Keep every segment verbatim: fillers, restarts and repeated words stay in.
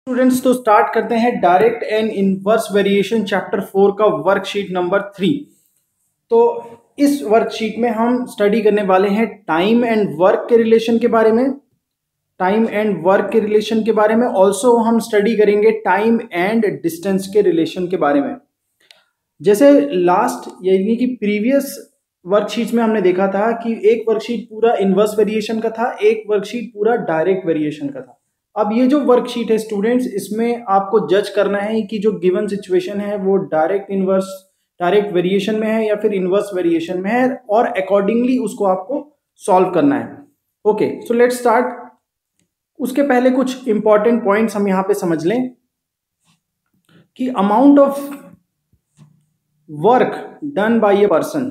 Students, तो start करते हैं direct and inverse variation chapter four का वर्कशीट नंबर थ्री। तो इस वर्कशीट में हम स्टडी करने वाले हैं टाइम एंड वर्क के रिलेशन के बारे में टाइम एंड वर्क के रिलेशन के बारे में ऑल्सो हम स्टडी करेंगे टाइम एंड डिस्टेंस के रिलेशन के बारे में। जैसे लास्ट यानी कि प्रीवियस वर्कशीट में हमने देखा था कि एक वर्कशीट पूरा इनवर्स वेरिएशन का था, एक वर्कशीट पूरा डायरेक्ट वेरिएशन का था। अब ये जो वर्कशीट है स्टूडेंट्स, इसमें आपको जज करना है कि जो गिवन सिचुएशन है वो डायरेक्ट इनवर्स डायरेक्ट वेरिएशन में है या फिर इनवर्स वेरिएशन में है, और अकॉर्डिंगली उसको आपको सॉल्व करना है। Okay, so let's start. उसके पहले कुछ इंपॉर्टेंट पॉइंट्स हम यहाँ पे समझ लें कि amount of work done by a person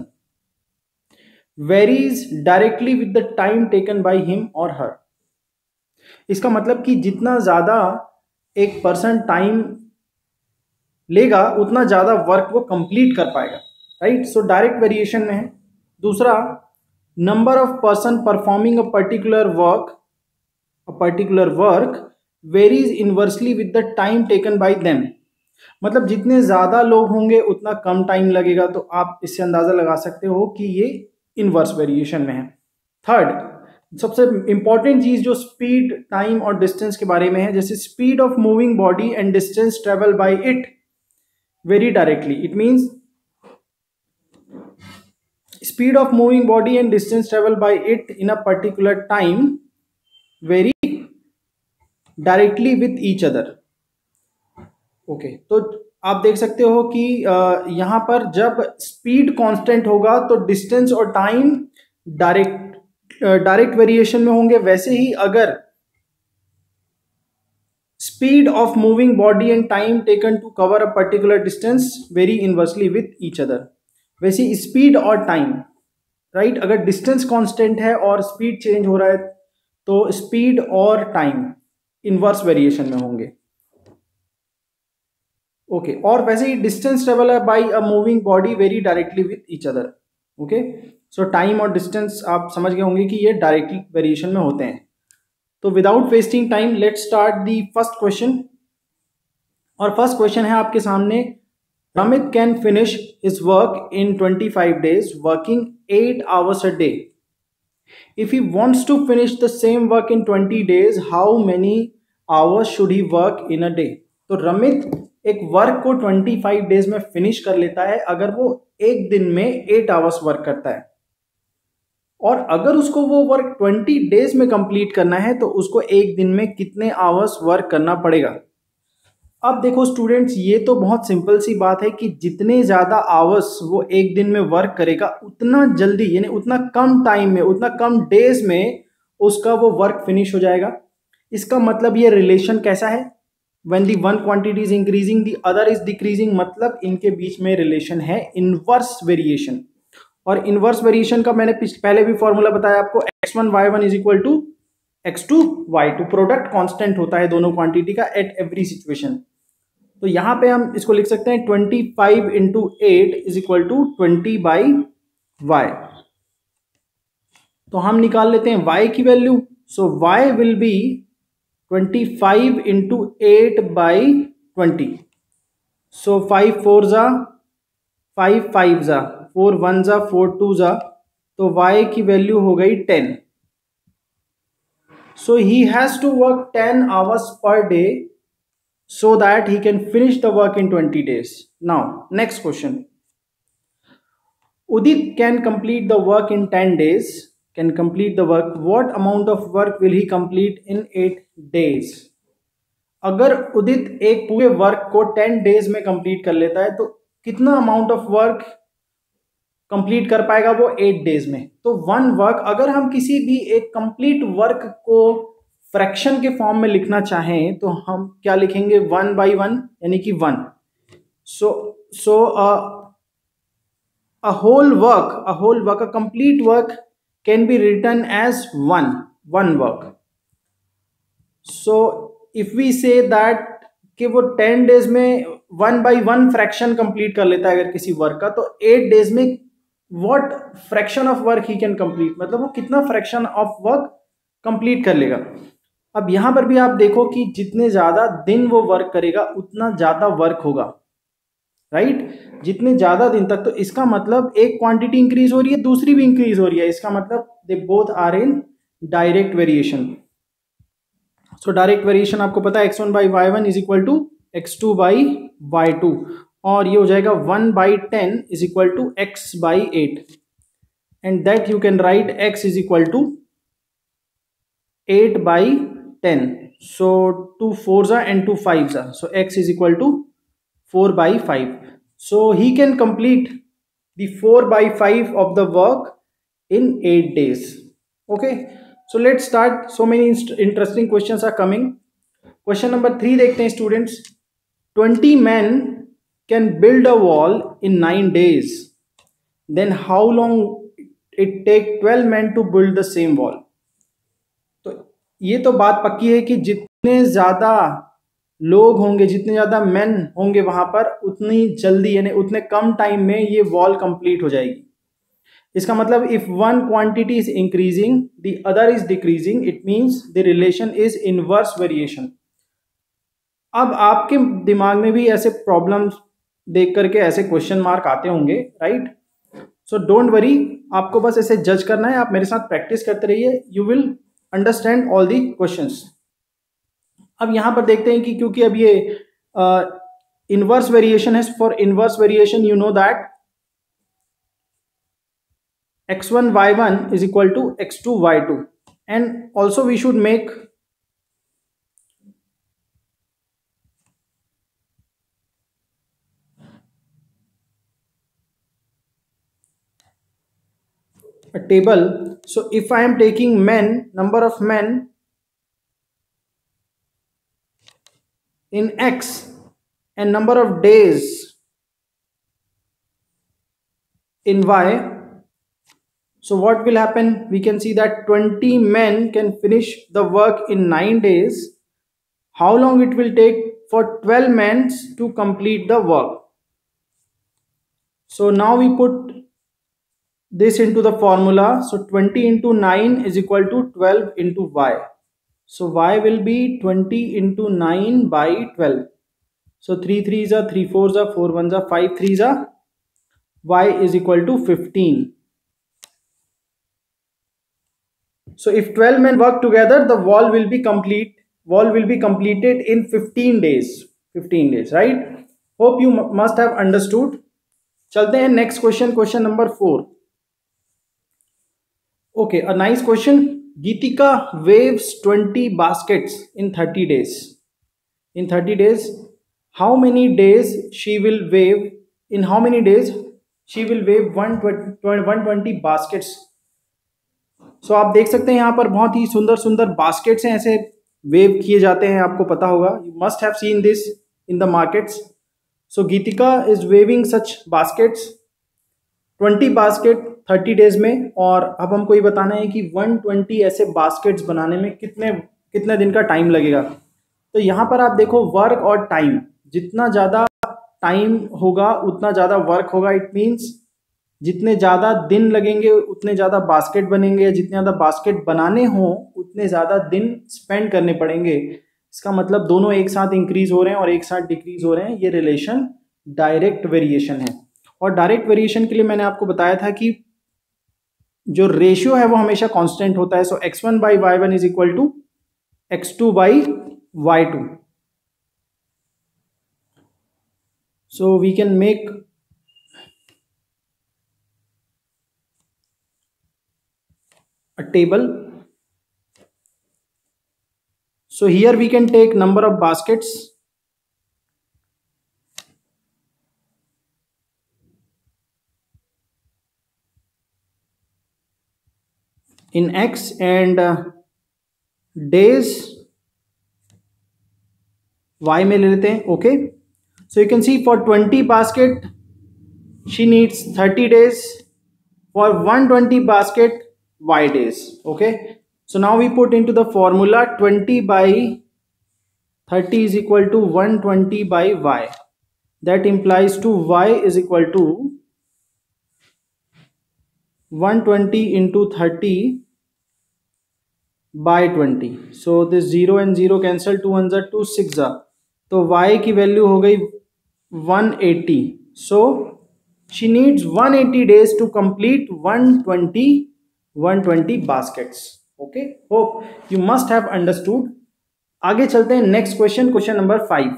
varies directly with the time taken by him और हर। इसका मतलब कि जितना ज्यादा एक पर्सन टाइम लेगा उतना ज्यादा वर्क वो कंप्लीट कर पाएगा, राइट। सो डायरेक्ट वेरिएशन में है। दूसरा, number of person performing a particular work a particular work varies inversely with the time taken by them. मतलब जितने ज्यादा लोग होंगे उतना कम टाइम लगेगा, तो आप इससे अंदाजा लगा सकते हो कि ये इनवर्स वेरिएशन में है। थर्ड, सबसे इंपॉर्टेंट चीज जो स्पीड, टाइम और डिस्टेंस के बारे में है, जैसे speed of moving body and distance travel by it vary directly. It means speed of moving body and distance travel by it in a particular time vary directly with each other. Okay, तो आप देख सकते हो कि यहां पर जब speed constant होगा तो डिस्टेंस और टाइम डायरेक्ट डायरेक्ट वेरिएशन में होंगे। वैसे ही अगर speed of moving body and time taken to cover a particular distance vary inversely with each other. वैसे स्पीड और टाइम, राइट, अगर डिस्टेंस कांस्टेंट है और स्पीड चेंज हो रहा है तो स्पीड और टाइम इनवर्स वेरिएशन में होंगे। ओके okay, और वैसे ही डिस्टेंस ट्रेवल है by a moving body vary directly with each other. Okay, so time और डिस्टेंस आप समझ गए होंगे कि ये डायरेक्टली वेरिएशन में होते हैं। तो without wasting time let's start the first question. और फर्स्ट क्वेश्चन है आपके सामने, Ramit can finish his work in twenty five days working eight hours a day. If he wants to finish the same work in twenty days how many hours should he work in a day. तो रमित एक work को पच्चीस days में finish कर लेता है अगर वो एक दिन में आठ आवर्स वर्क करता है, और अगर उसको वो वर्क बीस डेज में कंप्लीट करना है तो उसको एक दिन में कितने आवर्स वर्क करना पड़ेगा। अब देखो स्टूडेंट्स, ये तो बहुत सिंपल सी बात है कि जितने ज्यादा आवर्स वो एक दिन में वर्क करेगा उतना जल्दी, यानी उतना कम टाइम में, उतना कम डेज में उसका वो वर्क फिनिश हो जाएगा। इसका मतलब ये रिलेशन कैसा है, when the one quantity is increasing the other is decreasing, मतलब इनके बीच में रिलेशन है इनवर्स वेरिएशन। और इनवर्स वेरिएशन का मैंने पहले भी फॉर्मूला बताया आपको, x one y one is equal to x two y two. Product constant होता है दोनों क्वांटिटी का एट एवरी सिचुएशन। तो यहां पे हम इसको लिख सकते हैं twenty five into eight is equal to twenty by y. तो हम निकाल लेते हैं y की value. So y will be twenty-five into eight by twenty. So five four जा, five five जा, four one जा, four two जा, तो y की वैल्यू हो गई ten. So he has to work ten hours per day so that he can finish the work in twenty days. Now next question. Udit can complete the work in ten days. Can complete the work. What amount of work will he complete in eight days? अगर उदित एक पूरे work को ten days में complete कर लेता है तो कितना अमाउंट ऑफ वर्क कंप्लीट कर पाएगा वो एट डेज में। तो वन वर्क, अगर हम किसी भी एक कंप्लीट वर्क को फ्रैक्शन के फॉर्म में लिखना चाहें तो हम क्या लिखेंगे, वन बाई वन, यानी कि one. So so a whole work a whole work a complete work can be written as one one work. So if we say that कि वो टेन डेज में one by one fraction complete कर लेता है अगर किसी work का, तो एट डेज में what fraction of work he can complete, मतलब वो कितना फ्रैक्शन ऑफ वर्क कंप्लीट कर लेगा। अब यहाँ पर भी आप देखो कि जितने ज़्यादा दिन वो वर्क करेगा उतना ज़्यादा वर्क होगा, राइट। जितने ज़्यादा दिन तक, तो इसका मतलब एक क्वांटिटी इंक्रीज हो रही है, दूसरी भी इंक्रीज हो रही है, इसका मतलब they both are in direct variation. So direct variation आपको पता है x one by y one is equal to x two by y two, और ये हो जाएगा one by ten is equal to x by eight, and that you can write x is equal to eight by ten. So two fours are and two fives are. So x is equal to four by five. So he can complete the four by five of the work in eight days. Okay. So let's start. So many interesting questions are coming. Question number three देखते हैं students. twenty men can build a wall in nine days. Then how long it take twelve men to build the same wall? ये तो बात पक्की है कि जितने ज़्यादा लोग होंगे, जितने ज़्यादा मैन होंगे वहाँ पर, उतनी जल्दी यानी उतने कम टाइम में ये वॉल कंप्लीट हो जाएगी। इसका मतलब if one quantity is increasing the other is decreasing, it means the relation is inverse variation. अब आपके दिमाग में भी ऐसे प्रॉब्लम्स देख करके ऐसे क्वेश्चन मार्क आते होंगे, राइट। सो डोंट वरी, आपको बस ऐसे जज करना है, आप मेरे साथ प्रैक्टिस करते रहिए, you will understand all the questions. अब यहां पर देखते हैं कि क्योंकि अब ये इनवर्स वेरिएशन है, for inverse variation you know that x one y one is equal to x two y two, and also we should make a table. So if I am taking men, number of men in X and number of days in Y, so what will happen? We can see that twenty men can finish the work in nine days. How long it will take for twelve men to complete the work? So now we put this into the formula. So twenty into nine is equal to twelve into y. So y will be twenty into nine by twelve. So three threes are, three fours are, four ones are, five threes are, y is equal to fifteen. So if twelve men work together, the wall will be complete. Wall will be completed in fifteen days. fifteen days, right? Hope you must have understood. चलते हैं next question, question number four. Okay, a nice question. Geetika waves twenty baskets in thirty days. In thirty days, how many days she will wave? In how many days she will wave one hundred twenty baskets? So आप देख सकते हैं यहाँ पर बहुत ही सुंदर सुंदर baskets हैं, ऐसे वेव किए जाते हैं, आपको पता होगा. You must have seen this in the markets. So Geetika is waving such baskets, twenty basket thirty days में. और अब हमको ये बताना है कि वन ट्वेंटी ऐसे बास्केट्स बनाने में कितने कितने दिन का टाइम लगेगा. तो यहाँ पर आप देखो वर्क और टाइम, जितना ज़्यादा टाइम होगा उतना ज़्यादा वर्क होगा. इट मीन्स जितने ज़्यादा दिन लगेंगे उतने ज़्यादा बास्केट बनेंगे, जितने ज़्यादा बास्केट बनाने हों उतने ज़्यादा दिन स्पेंड करने पड़ेंगे. इसका मतलब दोनों एक साथ इंक्रीज हो रहे हैं और एक साथ डिक्रीज हो रहे हैं. ये रिलेशन डायरेक्ट वेरिएशन है. और डायरेक्ट वेरिएशन के लिए मैंने आपको बताया था कि जो रेशियो है वो हमेशा कांस्टेंट होता है. So x one by y one is equal to x two by y two. So we can make a table. So here we can take number of baskets. In X and uh, days Y में ले लेते हैं. Okay. So you can see for twenty basket she needs thirty days. For one hundred twenty basket y days. Okay, so now we put into the formula twenty by thirty is equal to one hundred twenty by y. That implies to y is equal to one hundred twenty into thirty by twenty. So this zero and zero cancel, two one ज़ा two, six ज़ा, तो y की value हो गई one eighty. So she needs one eighty days to complete one twenty one twenty baskets. Okay, hope you must have understood. आगे चलते हैं next question, question number five.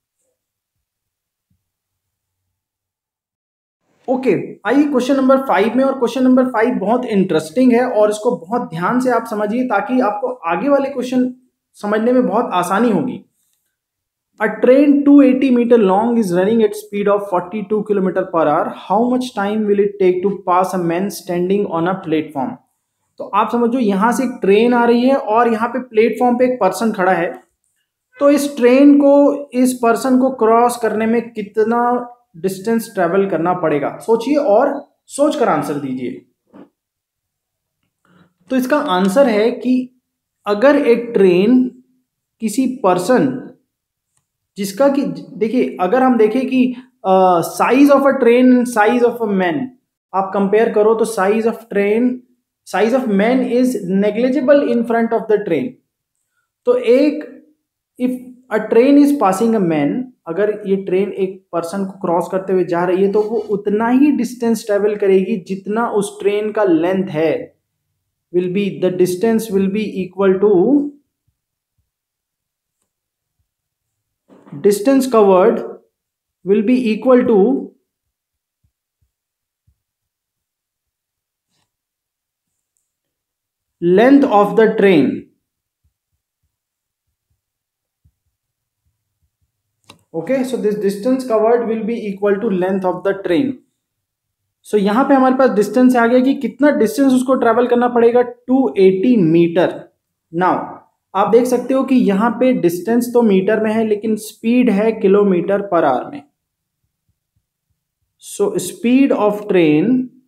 Okay, आइए question number five में. और question number five बहुत interesting है और इसको बहुत ध्यान से आप समझिए ताकि आपको आगे वाले क्वेश्चन समझने में बहुत आसानी होगी. A train two hundred eighty meter long is running at speed of forty-two kilometer per hour. How much time will it take to pass a man standing on a platform? तो आप समझो यहां से एक ट्रेन आ रही है और यहाँ पे प्लेटफॉर्म पे एक पर्सन खड़ा है. तो इस ट्रेन को, इस पर्सन को क्रॉस करने में कितना डिस्टेंस ट्रेवल करना पड़ेगा, सोचिए और सोच कर आंसर दीजिए. तो इसका आंसर है कि अगर एक ट्रेन किसी पर्सन जिसका कि देखिए, अगर हम देखें कि size of a train, size of a man आप कंपेयर करो तो size of train, size of man is negligible in front of the train. तो एक, if a train is passing a man, अगर ये ट्रेन एक पर्सन को cross करते हुए जा रही है तो वो उतना ही डिस्टेंस ट्रेवल करेगी जितना उस ट्रेन का लेंथ है. Will be the distance will be equal to distance covered will be equal to length of the train. Okay, so this distance covered will be equal to length of the train. So यहां पे हमारे पास distance आ गया कि कितना distance उसको travel करना पड़ेगा, to eighty metre. Now आप देख सकते हो कि यहां पे डिस्टेंस तो मीटर में है लेकिन स्पीड है किलोमीटर पर आवर में. So speed of train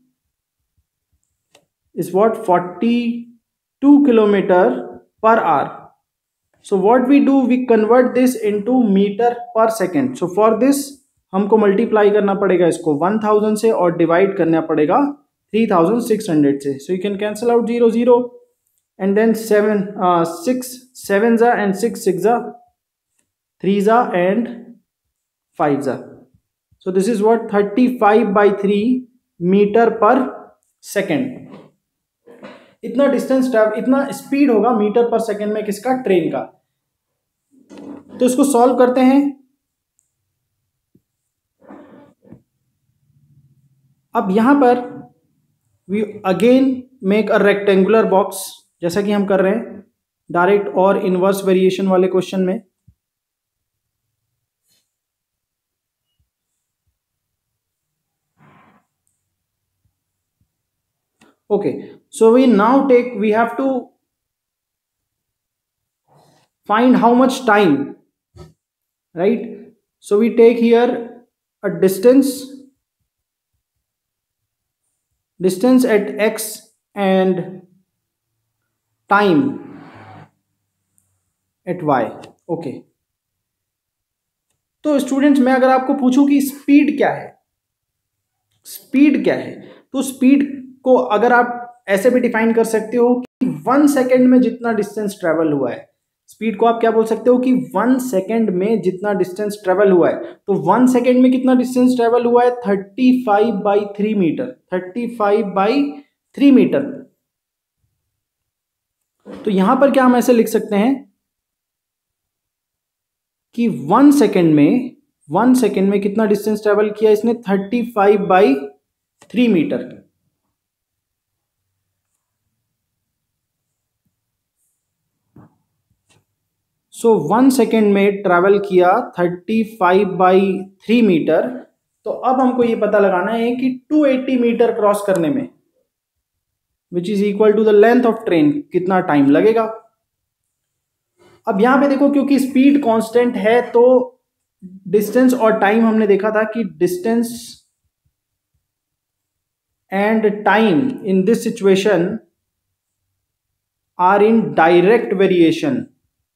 is what, forty two kilometre per hour. So what we do, we convert this into metre per second. So for this हमको multiply करना पड़ेगा इसको one thousand से और divide करना पड़ेगा three thousand six hundred से. So you can cancel out zero zero and then seven, uh, six, seven za and six, six za, three za and five za. So this is what, thirty-five by three meter per second. इतना distance travel, इतना speed होगा metre per second में किसका, train का. तो इसको solve करते हैं. अब यहां पर we again make a rectangular box जैसा कि हम कर रहे हैं डायरेक्ट और इनवर्स वेरिएशन वाले क्वेश्चन में. Okay, so we now take, we have to find how much time, right. So we take here a distance, distance at x and time at y. Okay, तो students मैं अगर आपको पूछूं कि speed क्या है, स्पीड क्या है, तो स्पीड को अगर आप ऐसे भी डिफाइन कर सकते हो कि वन सेकेंड में जितना डिस्टेंस ट्रेवल हुआ है, स्पीड को आप क्या बोल सकते हो कि वन सेकेंड में जितना डिस्टेंस ट्रेवल हुआ है. तो वन सेकेंड में कितना डिस्टेंस ट्रेवल हुआ है, thirty five by three metre, thirty five by three metre. तो यहां पर क्या हम ऐसे लिख सकते हैं कि वन सेकेंड में, वन सेकेंड में कितना डिस्टेंस ट्रेवल किया इसने, thirty five by three metre. So one second में ट्रैवल किया thirty five by three metre. तो अब हमको ये पता लगाना है कि टू एटी मीटर क्रॉस करने में, which is equal to the length of train, कितना टाइम लगेगा. अब यहां पे देखो, क्योंकि स्पीड कांस्टेंट है तो डिस्टेंस और टाइम हमने देखा था कि distance and time in this situation are in direct variation.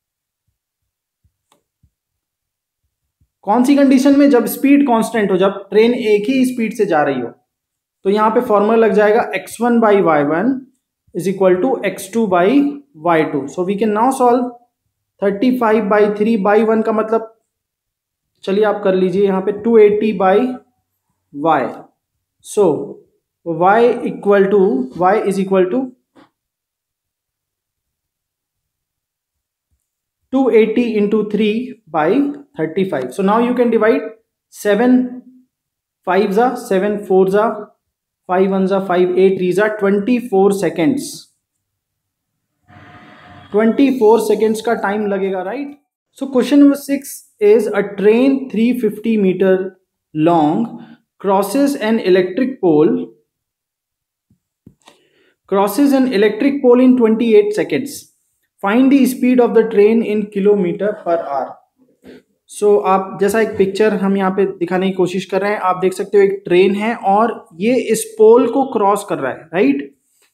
कौन सी कंडीशन में, जब स्पीड कांस्टेंट हो, जब ट्रेन एक ही स्पीड से जा रही हो. तो यहां पे फॉर्मूला लग जाएगा x one by y one is equal to x two by y two. So we can now solve thirty five by three by one का मतलब, चलिए आप कर लीजिए यहाँ पे two eighty by y. So y equal to y is equal to two eighty into three by thirty five. So now you can divide seven five जा seven four जा फाइव वन जा फाइव एट थ्री जा twenty four seconds. Twenty four seconds का time लगेगा, right. So question number six is a train three fifty metre long crosses an electric pole crosses an electric pole in twenty-eight seconds. Find the speed of the train in kilometer per hour. So आप जैसा एक picture हम यहाँ पे दिखाने की कोशिश कर रहे हैं, आप देख सकते हो एक ट्रेन है और ये इस पोल को क्रॉस कर रहा है, राइट.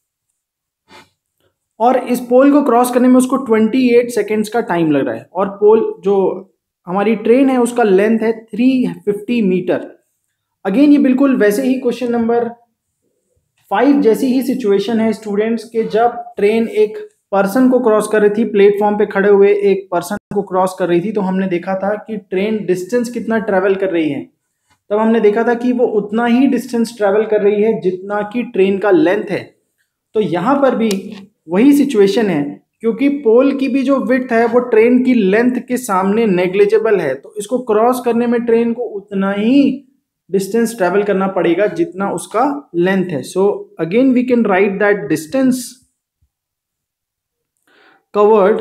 और इस पोल को क्रॉस करने में उसको अट्ठाईस सेकेंड्स का टाइम लग रहा है. और पोल जो हमारी ट्रेन है उसका लेंथ है थ्री फिफ्टी मीटर. अगेन ये बिल्कुल वैसे ही क्वेश्चन नंबर फाइव जैसी ही सिचुएशन है स्टूडेंट्स के, जब ट्रेन एक पर्सन को क्रॉस कर रही थी, प्लेटफॉर्म पे खड़े हुए एक पर्सन को क्रॉस कर रही थी, तो हमने देखा था कि ट्रेन डिस्टेंस कितना ट्रेवल कर रही है. तब हमने देखा था कि वो उतना ही डिस्टेंस ट्रेवल कर रही है जितना कि ट्रेन का लेंथ है. तो यहाँ पर भी वही सिचुएशन है, क्योंकि पोल की भी जो विड्थ है वो ट्रेन की लेंथ के सामने नेग्लिजिबल है, तो इसको क्रॉस करने में ट्रेन को उतना ही डिस्टेंस ट्रेवल करना पड़ेगा जितना उसका लेंथ है. So again we can write that distance covered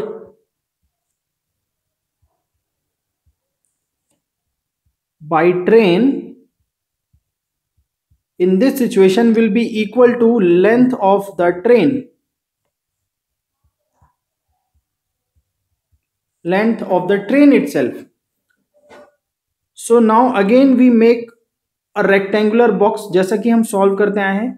by train in this situation will be equal to length of the train length of the train itself. So now again we make a rectangular box, जैसा कि हम solve करते आए हैं.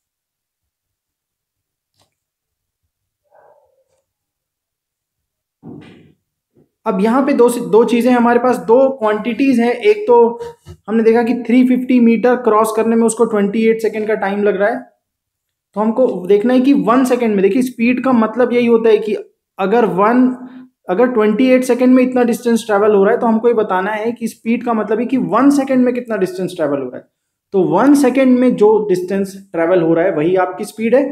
अब यहां पे दो दो चीजें हमारे पास, दो क्वांटिटीज हैं. एक तो हमने देखा कि थ्री फिफ्टी मीटर क्रॉस करने में उसको अट्ठाईस सेकेंड का टाइम लग रहा है. तो हमको देखना है कि वन सेकेंड में, देखिए स्पीड का मतलब यही होता है कि अगर वन अगर अट्ठाईस सेकंड में इतना डिस्टेंस ट्रैवल हो रहा है तो हमको ये बताना है कि स्पीड का मतलब है कि वन सेकंड में कितना डिस्टेंस ट्रैवल हो रहा है. तो वन सेकंड में जो डिस्टेंस ट्रैवल हो रहा है वही आपकी स्पीड है.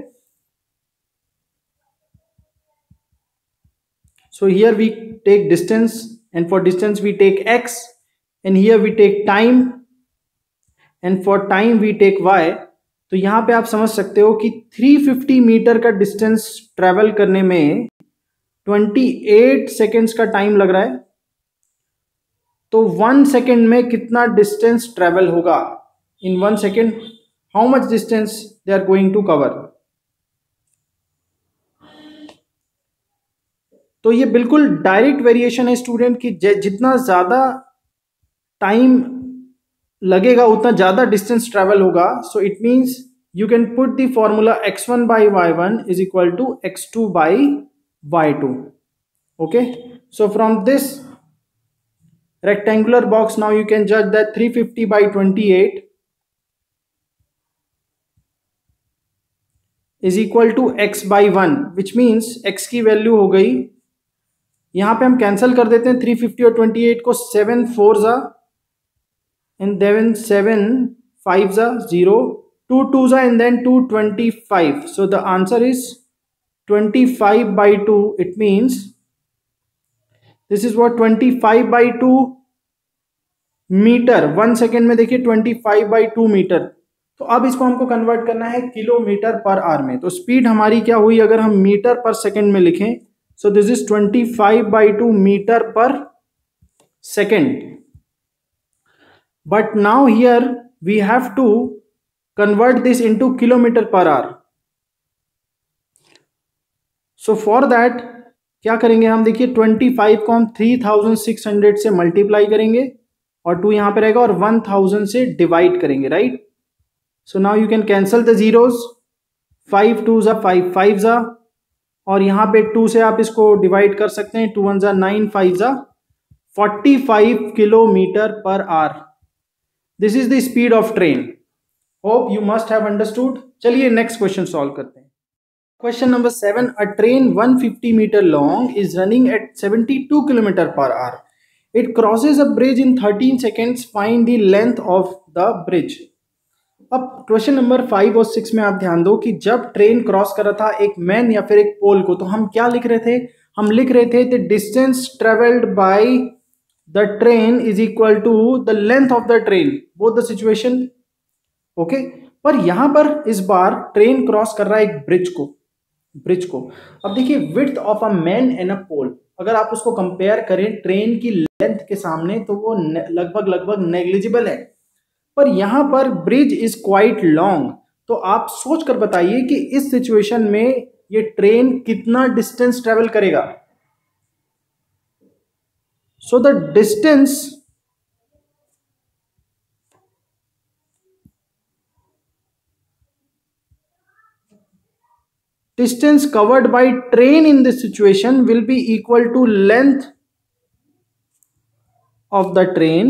So here we take distance and for distance we take x and here we take time and for time we take y. तो यहां पे आप समझ सकते हो कि थ्री फिफ्टी मीटर का डिस्टेंस ट्रैवल करने में अट्ठाईस सेकेंड्स का टाइम लग रहा है. तो वन सेकेंड में कितना डिस्टेंस ट्रेवल होगा? In one second how much distance they are going to cover? तो ये बिल्कुल डायरेक्ट वेरिएशन है स्टूडेंट की, जितना ज्यादा टाइम लगेगा उतना ज्यादा डिस्टेंस ट्रेवल होगा. So it means you can put the formula x one by y one is equal to x two by y two. Okay, so from this rectangular box now you can judge that three fifty by twenty-eight is equal to x by one, which means x की value हो गई, यहां पे हम cancel कर देते हैं three fifty और अट्ठाईस को, सेवन फोर जा एंड देन सेवन फाइव जा जीरो, टू टू जा and then two twenty five. So the answer is twenty-five by two. It means this is what twenty-five by two metre one second में. देखिए twenty-five by two metre. तो अब इसको हमको convert करना है kilometre per hour में. तो स्पीड हमारी क्या हुई अगर हम मीटर पर सेकेंड में लिखें? So this is twenty-five by two metre per second. But now here we have to convert this into kilometre per hour. So for that क्या करेंगे हम? देखिए पच्चीस को हम थ्री थाउजेंड सिक्स हंड्रेड से मल्टीप्लाई करेंगे और टू यहां पे रहेगा और वन थाउजेंड से डिवाइड करेंगे, right. So now you can cancel the zeros. Five two जा फाइव फाइव जा और यहां पे टू से आप इसको डिवाइड कर सकते हैं. टू वन जा नाइन, फाइव जा forty five kilometre per hour. This is the speed of train. Hope you must have understood. चलिए नेक्स्ट क्वेश्चन सॉल्व करते हैं. Question number seven. A train one hundred fifty meter long is running at seventy-two kilometer per hour. It crosses a bridge in thirteen seconds. Find the length of the bridge. अब question number five और six में आप ध्यान दो कि जब train cross कर रहा था एक मैन या फिर एक पोल को, तो हम क्या लिख रहे थे? हम लिख रहे थे the distance travelled by the train is equal to the length of the train, both the situation. Okay, पर यहां पर इस बार ट्रेन क्रॉस कर रहा है एक ब्रिज को ब्रिज को अब देखिए, width of a man and a pole, अगर आप उसको कंपेयर करें ट्रेन की लेंथ के सामने तो वो लगभग लगभग नेग्लिजिबल है. पर यहां पर ब्रिज इज क्वाइट लॉन्ग. तो आप सोच कर बताइए कि इस सिचुएशन में ये ट्रेन कितना डिस्टेंस ट्रेवल करेगा. So the distance distance covered by train in this situation will be equal to length of the train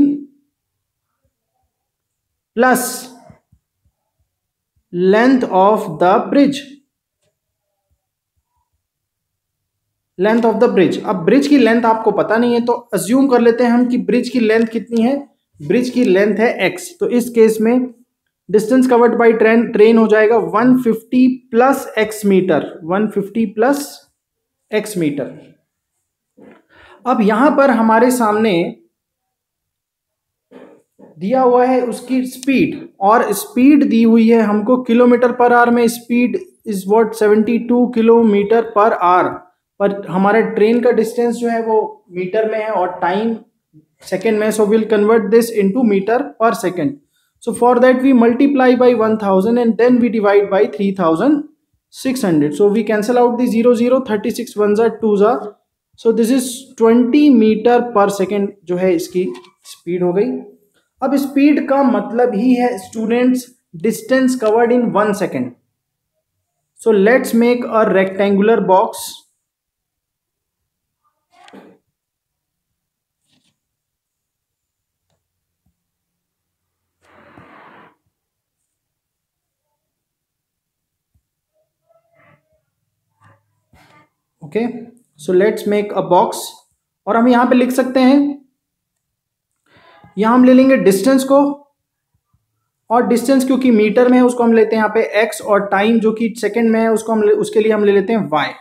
plus length of the bridge. Length of the bridge. अब bridge की length आपको पता नहीं है तो assume कर लेते हैं हम कि ब्रिज की लेंथ कितनी है. ब्रिज की लेंथ है x. तो इस केस में distance covered by train train हो जाएगा one hundred fifty plus x metre. one hundred fifty plus x metre. अब यहां पर हमारे सामने दिया हुआ है उसकी स्पीड, और स्पीड दी हुई है हमको किलोमीटर पर आवर में. Speed is what seventy-two kilometre per hour. पर हमारे ट्रेन का डिस्टेंस जो है वो मीटर में है और टाइम सेकेंड में. So will convert this into metre per second. So for that we multiply by one thousand and then we divide by three thousand six hundred. So we cancel out the zero zero, thirty-six ones are twos are. So this is twenty meter per second जो है इसकी speed हो गई. अब speed का मतलब ही है students distance covered in one second. So let's make a rectangular box. Okay, so let's make a box. और हम यहां पे लिख सकते हैं, यहां हम ले लेंगे डिस्टेंस को, और डिस्टेंस क्योंकि मीटर में है उसको हम लेते हैं यहाँ पे x, और टाइम जो कि सेकंड में है उसको हम उसके लिए हम ले लेते हैं y.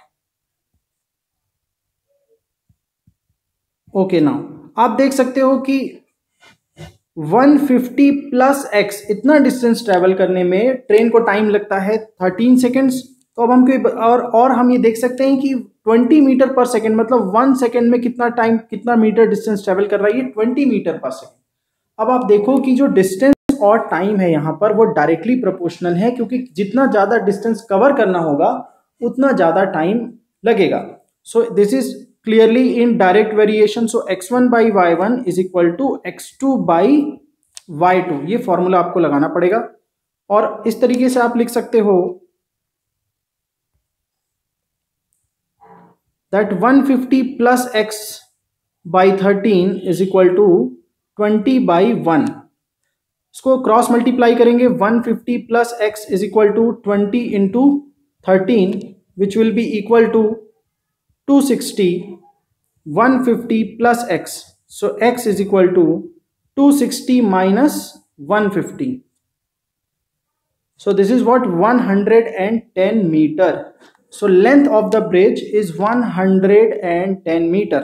ओके, नाउ आप देख सकते हो कि one hundred fifty plus x इतना डिस्टेंस ट्रेवल करने में ट्रेन को टाइम लगता है थर्टीन सेकेंड्स. तो अब हम और और हम ये देख सकते हैं कि ट्वेंटी मीटर पर सेकेंड, मतलब वन सेकेंड में कितना टाइम कितना मीटर डिस्टेंस ट्रेवल कर रहा है, ये ट्वेंटी मीटर पर सेकेंड. अब आप देखो कि जो डिस्टेंस और टाइम है यहाँ पर वो डायरेक्टली प्रोपोर्शनल है, क्योंकि जितना ज़्यादा डिस्टेंस कवर करना होगा उतना ज़्यादा टाइम लगेगा. So this is clearly in direct variation. So x one by y one is equal to x two by y two. ये फॉर्मूला आपको लगाना पड़ेगा, और इस तरीके से आप लिख सकते हो that one hundred fifty plus x by thirteen is equal to twenty by one. इसको क्रॉस मल्टीप्लाई करेंगे. one hundred fifty plus x is equal to twenty into thirteen, which will be equal to two hundred sixty. one hundred fifty plus x, so x is equal to two hundred sixty minus one hundred fifty. So this is what one hundred ten meter. So length of the bridge is one hundred ten meter.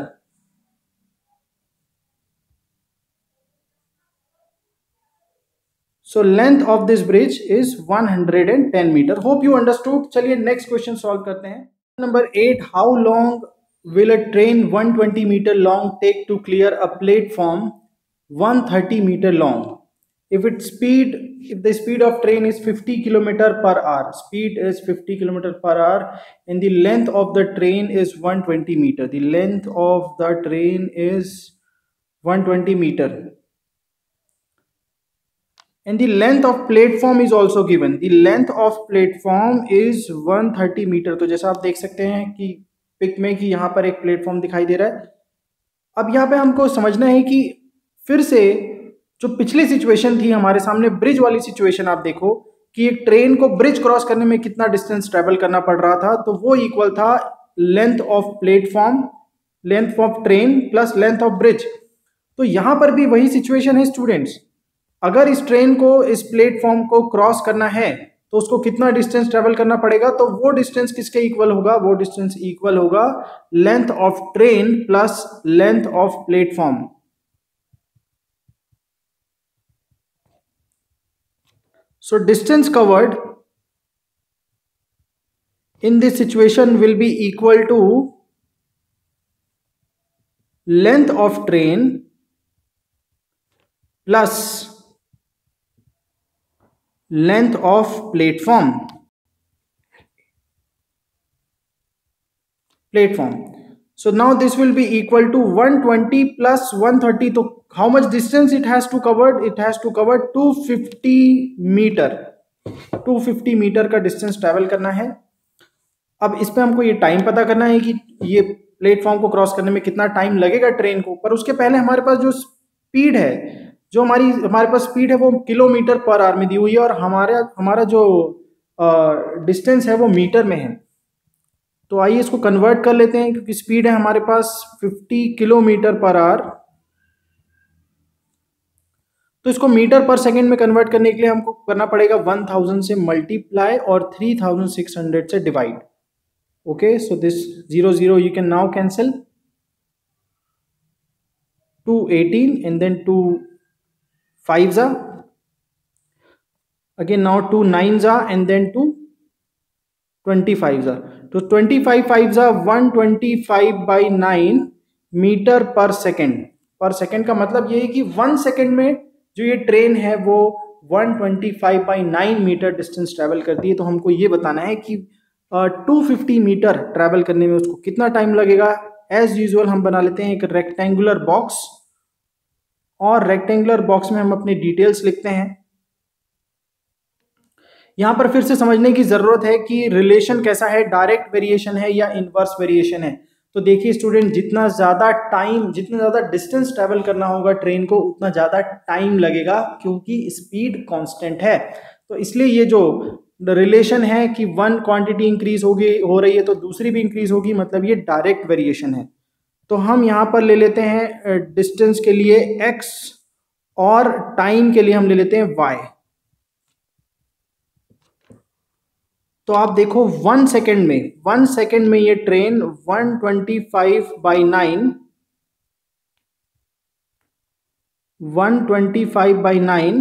So length of this bridge is one hundred ten meter. Hope you understood. चलिए next question solve करते हैं. Number eight. How long will a train one hundred twenty meter long take to clear a platform one hundred thirty meter long? If its speed, if the speed of train is fifty kilometer per hour, speed is fifty kilometer per hour, and the length of the train is one hundred twenty meter. The length of the train is one hundred twenty meter, and the length of platform is also given. The length of platform is one hundred thirty meter. तो जैसा आप देख सकते हैं कि pick में कि यहाँ पर एक प्लेटफॉर्म दिखाई दे रहा है. अब यहाँ पे हमको समझना है कि फिर से जो पिछली सिचुएशन थी हमारे सामने ब्रिज वाली सिचुएशन, आप देखो कि एक ट्रेन को ब्रिज क्रॉस करने में कितना डिस्टेंस ट्रेवल करना पड़ रहा था, तो वो इक्वल था length of platform, length of train plus length of bridge. तो यहां पर भी वही सिचुएशन है स्टूडेंट्स, अगर इस ट्रेन को इस प्लेटफॉर्म को क्रॉस करना है तो उसको कितना डिस्टेंस ट्रेवल करना पड़ेगा, तो वो डिस्टेंस किसके इक्वल होगा, वो डिस्टेंस इक्वल होगा length of train plus length of platform. So distance covered in this situation will be equal to length of train plus length of platform platform so now this will be equal to one twenty plus one thirty. तो how much distance it has to cover, it has to cover two fifty meter, two fifty metre का distance travel करना है। अब इस पे हमको ये time पता करना है कि ये प्लेटफॉर्म को क्रॉस करने में कितना टाइम लगेगा ट्रेन को, पर उसके पहले हमारे पास जो स्पीड है, जो हमारी हमारे पास स्पीड है वो किलोमीटर पर आवर में दी हुई है और हमारा हमारा जो डिस्टेंस है वो मीटर में है। तो आइए इसको कन्वर्ट कर लेते हैं, क्योंकि स्पीड है हमारे पास पचास किलोमीटर पर आवर, तो इसको मीटर पर सेकंड में कन्वर्ट करने के लिए हमको करना पड़ेगा one thousand से मल्टीप्लाई और three thousand six hundred से divide. Okay, so this zero zero you can now cancel, two eighteen and then two fives are again, now two nines are and then two twenty-fives are, तो twenty-five fives are one twenty-five by nine metre per second. Per second का मतलब ये है कि one second में जो ये train है वो one twenty-five by nine metre distance travel करती है। तो हमको ये बताना है कि two fifty मीटर ट्रैवल करने में उसको कितना टाइम लगेगा। एज यूजुअल हम बना लेते हैं एक रेक्टेंगुलर बॉक्स, और रेक्टेंगुलर बॉक्स में हम अपनी डिटेल्स लिखते हैं। यहां पर फिर से समझने की जरूरत है कि रिलेशन कैसा है, डायरेक्ट वेरिएशन है या इनवर्स वेरिएशन है। तो देखिए स्टूडेंट, जितना ज्यादा टाइम, जितना ज्यादा डिस्टेंस ट्रैवल करना होगा ट्रेन को, उतना ज्यादा टाइम लगेगा, क्योंकि स्पीड कांस्टेंट है। तो इसलिए ये जो रिलेशन है कि वन क्वांटिटी इंक्रीज होगी हो रही है तो दूसरी भी इंक्रीज होगी, मतलब ये डायरेक्ट वेरिएशन है। तो हम यहाँ पर ले लेते हैं डिस्टेंस के लिए x और टाइम के लिए हम ले लेते हैं y। तो आप देखो वन सेकेंड में वन सेकेंड में ये train one twenty-five by nine one twenty-five by nine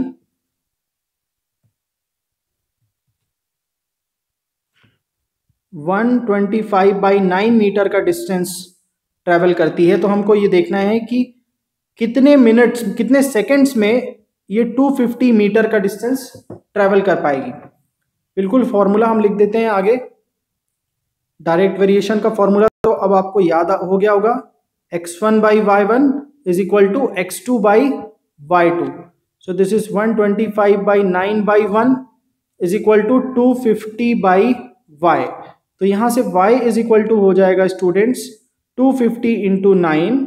one twenty-five by nine metre का डिस्टेंस ट्रैवल करती है। तो हमको ये देखना है कि कितने मिनट्स, कितने सेकंड्स में ये two fifty मीटर का डिस्टेंस ट्रैवल कर पाएगी। बिल्कुल फॉर्मूला हम लिख देते हैं आगे, डायरेक्ट वेरिएशन का फॉर्मूला तो अब आपको याद हो गया होगा, x one by y one is equal to x two by y two. So this is one twenty-five by nine by one is equal to two fifty by y। तो यहां से y इज इक्वल टू हो जाएगा students two fifty into nine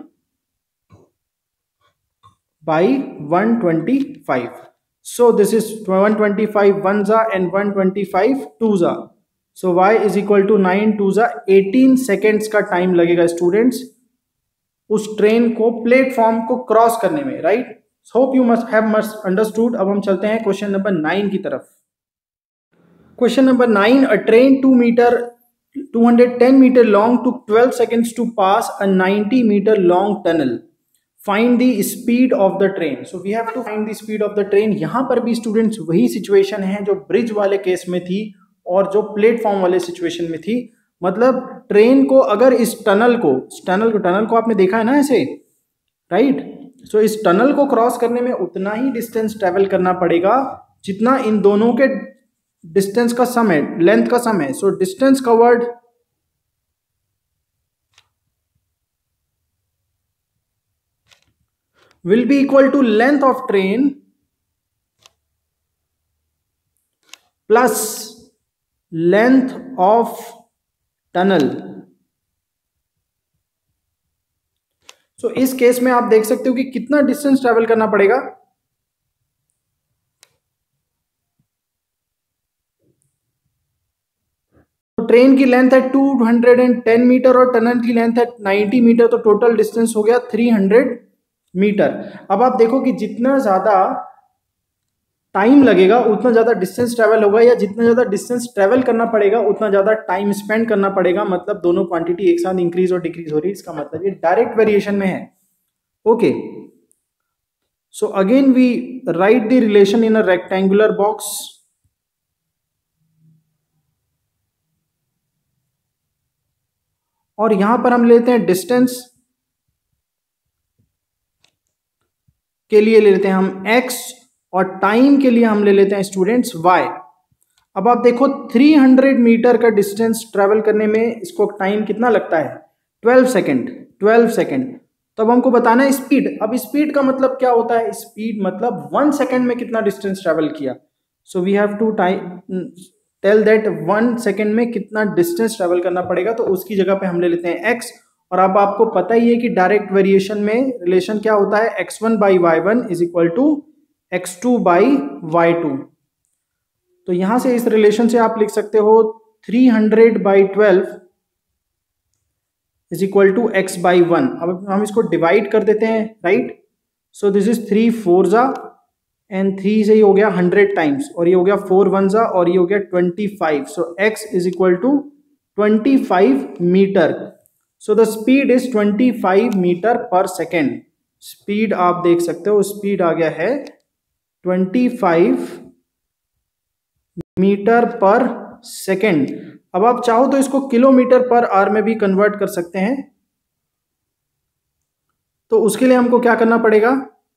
by one twenty-five। So this is one twenty-five ones are and one twenty-five twos are। So y is equal to nine twos are eighteen seconds का time लगेगा students उस train को platform को cross करने में, right. Hope you must have must understood. अब हम चलते हैं क्वेश्चन नंबर नाइन की तरफ। Question number nine, a train two metre two hundred ten meter long took twelve seconds to pass a ninety meter long tunnel. Find the speed of the train. So we have to find the speed of the train। यहाँ पर भी students वही situation है जो bridge वाले case में थी और जो प्लेटफॉर्म वाले सिचुएशन में थी। मतलब ट्रेन को अगर इस टनल को इस टनल को टनल को आपने देखा है ना ऐसे, राइट। सो so, इस टनल को क्रॉस करने में उतना ही डिस्टेंस ट्रेवल करना पड़ेगा जितना इन दोनों के डिस्टेंस का सम है, लेंथ का सम है। So distance covered will be equal to length of train plus length of tunnel। So so, इस केस में आप देख सकते हो कि कितना डिस्टेंस ट्रेवल करना पड़ेगा। ट्रेन की लेंथ है टू हंड्रेड टेन मीटर और टनल की लेंथ है नाइंटी मीटर, तो टोटल डिस्टेंस हो गया थ्री हंड्रेड मीटर। अब आप देखो कि जितना ज़्यादा टाइम लगेगा उतना ज़्यादा डिस्टेंस ट्रैवल होगा, या जितना ज़्यादा डिस्टेंस ट्रैवल करना पड़ेगा उतना ज़्यादा टाइम स्पेंड करना पड़ेगा। मतलब दोनों क्वांटिटी एक साथ इंक्रीज और डिक्रीज हो रही है, इसका मतलब ये डायरेक्ट वेरिएशन में है। Okay, so again we write the relation in a rectangular box. और यहां पर हम लेते हैं डिस्टेंस के लिए ले लेते हैं हम x, और टाइम के लिए हम ले लेते हैं स्टूडेंट्स y। अब आप देखो थ्री हंड्रेड मीटर का डिस्टेंस ट्रेवल करने में इसको टाइम कितना लगता है, ट्वेल्व सेकंड। Twelve second. तो अब हमको बताना है स्पीड। अब स्पीड का मतलब क्या होता है, स्पीड मतलब वन सेकंड में कितना डिस्टेंस ट्रेवल किया। So we have to time tell that one second में कितना डिस्टेंस ट्रेवल करना पड़ेगा, तो उसकी जगह पे हम ले लेते हैं x। और अब आपको पता ही है कि डायरेक्ट वेरिएशन में रिलेशन क्या होता है, x one by y one is equal to x two by y two. तो यहां से इस रिलेशन से आप लिख सकते हो three hundred by twelve is equal to x by one. अब हम इसको डिवाइड कर देते हैं, right. So this is three four जा एंड थ्री से ही हो गया हंड्रेड टाइम्स, और ये हो गया फोर वन जा और ये हो गया twenty five. So x is equal to twenty five metre. So the speed is twenty five metre per second. Speed आप देख सकते हो, स्पीड आ गया है twenty five metre per second. अब आप चाहो तो इसको किलोमीटर पर आवर में भी कन्वर्ट कर सकते हैं। तो उसके लिए हमको क्या करना पड़ेगा,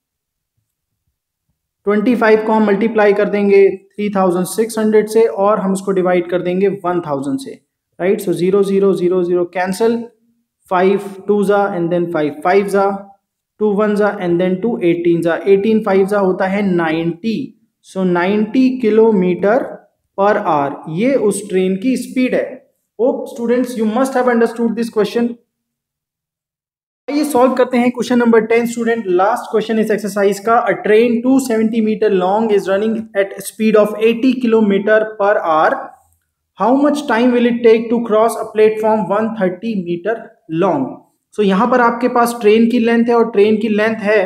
ट्वेंटी फाइव को हम मल्टीप्लाई कर देंगे थ्री थाउजेंड सिक्स हंड्रेड से, और हम उसको डिवाइड कर देंगे वन थाउजेंड से, right. So zero zero zero zero cancel, five two जा एंड देन फाइव फाइव जा, टू वन जा एंड देन टू एटीन जा, एटीन फाइव जा होता है ninety. So ninety kilometre per hour, ये उस ट्रेन की स्पीड है। Hope students you must have understood this question. आइए सॉल्व करते हैं question number ten student. Last question इस एक्सरसाइज का। A train to seventy metre long is running at speed of eighty kilometre per hour. How much time will it take to cross a platform one thirty metre long. So यहां पर आपके पास train की length है, और train की length है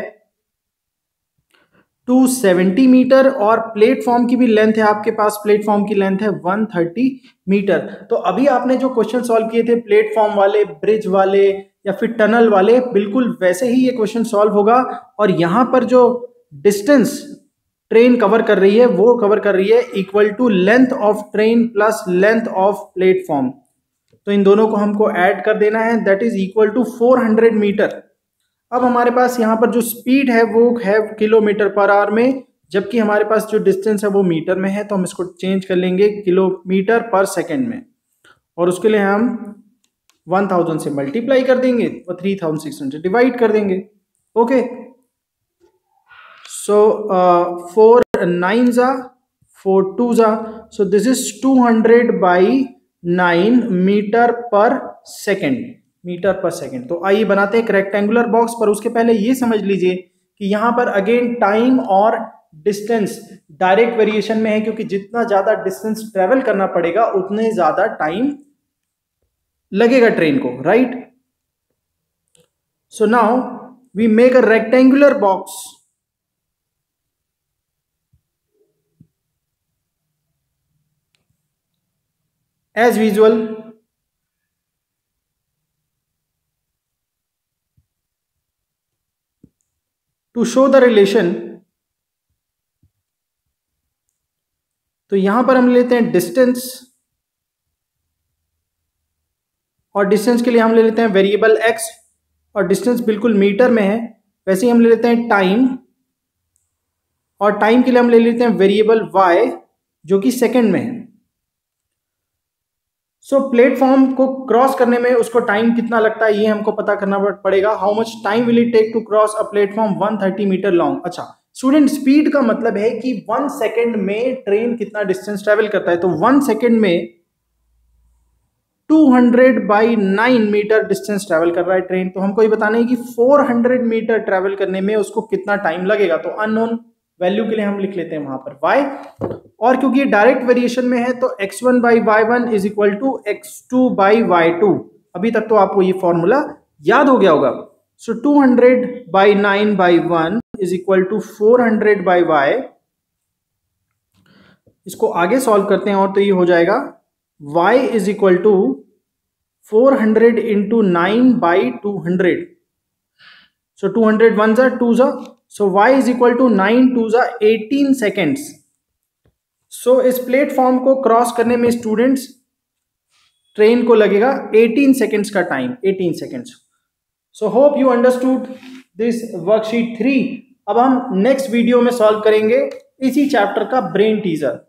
two seventy metre, और platform की भी लेंथ है आपके पास, प्लेटफॉर्म की लेंथ है वन थर्टी मीटर। तो अभी आपने जो क्वेश्चन सॉल्व किए थे प्लेटफॉर्म वाले, ब्रिज वाले या फिर टनल वाले, बिल्कुल वैसे ही ये क्वेश्चन सॉल्व होगा। और यहां पर जो डिस्टेंस ट्रेन कवर कर रही है वो कवर कर रही है equal to length of train plus length of platform. तो इन दोनों को हमको ऐड कर देना है, that is equal to four hundred metre. अब हमारे पास यहाँ पर जो स्पीड है वो है किलोमीटर पर आवर में, जबकि हमारे पास जो डिस्टेंस है वो मीटर में है, तो हम इसको चेंज कर लेंगे किलोमीटर पर सेकंड में, और उसके लिए हम वन थाउजेंड से मल्टीप्लाई कर देंगे और three thousand six hundred divide कर देंगे। ओके, सो फोर नाइन जा, फोर टू जा, so this is two hundred by nine metre per second, metre per second. तो आइए बनाते हैं एक रेक्टेंगुलर बॉक्स, पर उसके पहले ये समझ लीजिए कि यहां पर अगेन टाइम और डिस्टेंस डायरेक्ट वेरिएशन में है, क्योंकि जितना ज्यादा डिस्टेंस ट्रेवल करना पड़ेगा उतने ज्यादा टाइम लगेगा ट्रेन को, right. So now we make a rectangular box as usual. To show the relation, तो यहां पर हम लेते हैं डिस्टेंस, और डिस्टेंस के लिए हम ले लेते हैं वेरिएबल x, और डिस्टेंस बिल्कुल मीटर में है। वैसे ही हम ले लेते हैं टाइम, और टाइम के लिए हम ले लेते हैं वेरिएबल y जो कि सेकंड में है। सो so, प्लेटफॉर्म को क्रॉस करने में उसको टाइम कितना लगता है ये हमको पता करना पड़ेगा। How much time will it take to cross a platform one thirty metre long. अच्छा स्टूडेंट, स्पीड का मतलब है कि वन सेकेंड में ट्रेन कितना डिस्टेंस ट्रेवल करता है। तो वन सेकेंड में two hundred by nine metre distance travel कर रहा है ट्रेन। तो हमको ये बताना है कि फोर हंड्रेड मीटर ट्रेवल करने में उसको कितना टाइम लगेगा। तो अननोन वैल्यू के लिए हम लिख लेते हैं वहां पर y, और क्योंकि ये डायरेक्ट वेरिएशन में है तो x one by y one is equal to x two by y two. अभी तक तो आपको ये फॉर्मूला याद हो गया होगा। So two hundred by nine by one is equal to four hundred by y. इसको आगे सॉल्व करते हैं और तो ये हो जाएगा y is equal to four hundred into nine by two hundred. So two hundred one जा टू जा, so y is equal to nine two जा एटीन सेकेंड्स। सो इस प्लेटफॉर्म को क्रॉस करने में स्टूडेंट्स ट्रेन को लगेगा एटीन सेकेंड्स का time, eighteen seconds. So hope you understood this worksheet three. अब हम नेक्स्ट वीडियो में सॉल्व करेंगे इसी चैप्टर का ब्रेन टीजर।